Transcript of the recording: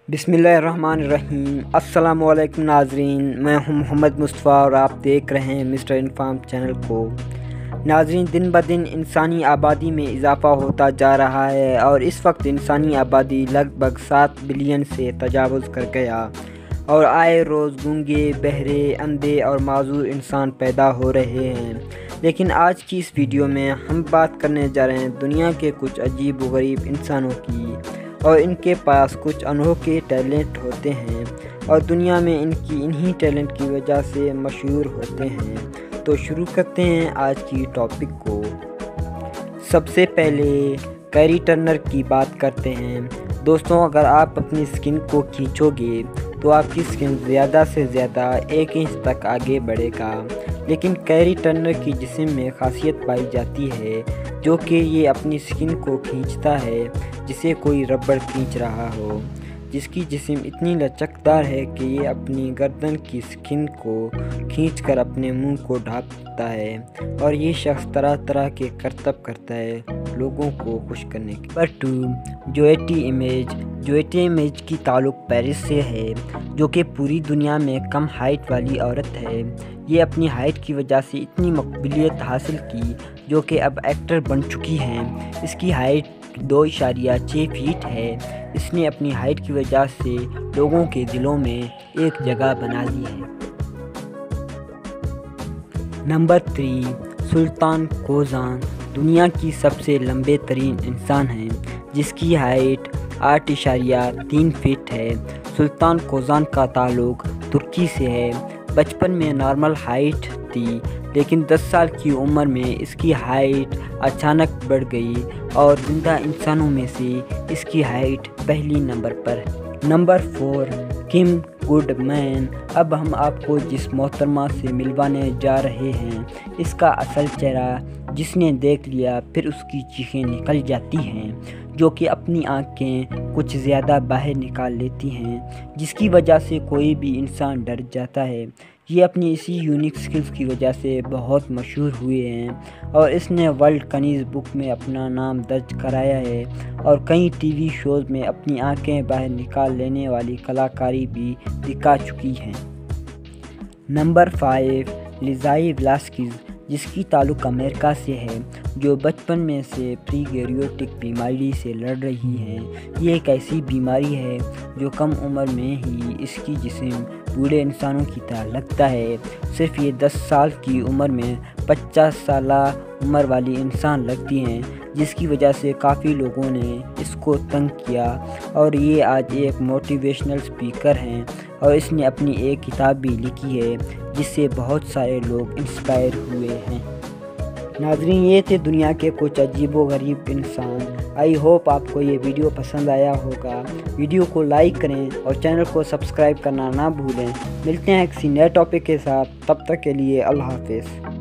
بسم اللہ الرحمن الرحیم۔ السلام علیکم ناظرین، میں ہوں محمد مصطفیٰ اور آپ دیکھ رہے ہیں مسٹر انفارم چینل کو۔ ناظرین، دن بدن انسانی آبادی میں اضافہ ہوتا جا رہا ہے اور اس وقت انسانی آبادی لگ بھگ 7 بلین سے تجاوز کر گیا اور آئے روز گونگے، بہرے، اندھے اور معذور انسان پیدا ہو رہے ہیں۔ لیکن آج کی اس ویڈیو میں ہم بات کرنے جا رہے ہیں دنیا کے کچھ عجیب و غریب انسانوں کی، اور ان کے پاس کچھ انوکھے ٹیلنٹ ہوتے ہیں اور دنیا میں انہی ٹیلنٹ کی وجہ سے مشہور ہوتے ہیں۔ تو شروع کرتے ہیں آج کی ٹاپک کو۔ سب سے پہلے کیری ٹرنر کی بات کرتے ہیں۔ دوستوں، اگر آپ اپنی سکن کو کھینچو گے تو آپ کی سکن زیادہ سے زیادہ 1 انچ تک آگے بڑھے گا، لیکن کیری ٹرنر کی جسم میں خاصیت پائی جاتی ہے جو کہ یہ اپنی سکن کو کھینچتا ہے جسے کوئی ربڑ کھینچ رہا ہو، جس کی جسم اتنی لچکدار ہے کہ یہ اپنی گردن کی سکن کو کھینچ کر اپنے منہ کو ڈھانپتا ہے، اور یہ شخص طرح طرح کے کرتب کرتا ہے لوگوں کو خوش کرنے کے۔ نمبر 2، جوئٹی امیج۔ جوئٹی امیج کی تعلق پیرس سے ہے، جو کہ پوری دنیا میں کم ہائٹ والی عورت ہے۔ یہ اپنی ہائٹ کی وجہ سے اتنی مقبولیت حاصل کی جو کہ اب ایکٹر بن چکی ہیں۔ اس کی ہائٹ 2.6 فیٹ ہے۔ اس نے اپنی ہائٹ کی وجہ سے لوگوں کے دلوں میں ایک جگہ بنا لی ہے۔ Number 3، Sultan Kosen. دنیا کی سب سے لمبے ترین انسان ہیں، جس کی ہائٹ 8.3 فٹ ہے۔ سلطان کوزان کا تعلق ترکی سے ہے۔ بچپن میں نارمل ہائٹ تھی، لیکن 10 سال کی عمر میں اس کی ہائٹ اچانک بڑھ گئی اور زندہ انسانوں میں سے اس کی ہائٹ پہلی نمبر پر ہے۔ Number 4، come good man. اب ہم آپ کو جس محترمہ سے ملوانے جا رہے ہیں، اس کا اصل چہرہ جس نے دیکھ لیا پھر اس کی چیخیں نکل جاتی ہیں، جو کہ اپنی آنکھیں کچھ زیادہ باہر نکال لیتی ہیں، جس کی وجہ سے کوئی بھی انسان ڈر جاتا ہے۔ یہ اپنی اسی یونیک سکلز کی وجہ سے بہت مشہور ہوئے ہیں اور اس نے ورلڈ گنیز بک میں اپنا نام درج کرایا ہے اور کئی ٹی وی شوز میں اپنی آنکھیں باہر نکال لینے والی کلاکاری بھی دکھا چکی ہیں۔ نمبر 5، لیزائی ولاسکیز، جس کی تعلق امریکہ سے ہے، جو بچپن میں سے پری گیریوٹک بیماری سے لڑ رہی ہیں۔ یہ ایک ایسی بیماری ہے جو کم عمر میں ہی اس کی جسم بوڑھے انسانوں کی طرح لگتا ہے۔ صرف یہ 10 سال کی عمر میں 50 سالہ عمر والی انسان لگتی ہیں، جس کی وجہ سے کافی لوگوں نے اس کو تنگ کیا، اور یہ آج ایک موٹیویشنل اسپیکر ہیں اور اس نے اپنی ایک کتاب بھی لکھی ہے جس سے بہت سارے لوگ انسپائر ہوئے ہیں۔ ناظرین، یہ تھے دنیا کے کچھ عجیب و غریب انسان۔ آئی ہوپ آپ کو یہ ویڈیو پسند آیا ہوگا۔ ویڈیو کو لائک کریں اور چینل کو سبسکرائب کرنا نہ بھولیں۔ ملتے ہیں کسی نئے ٹاپک کے ساتھ، تب تک کے لیے اللہ حافظ۔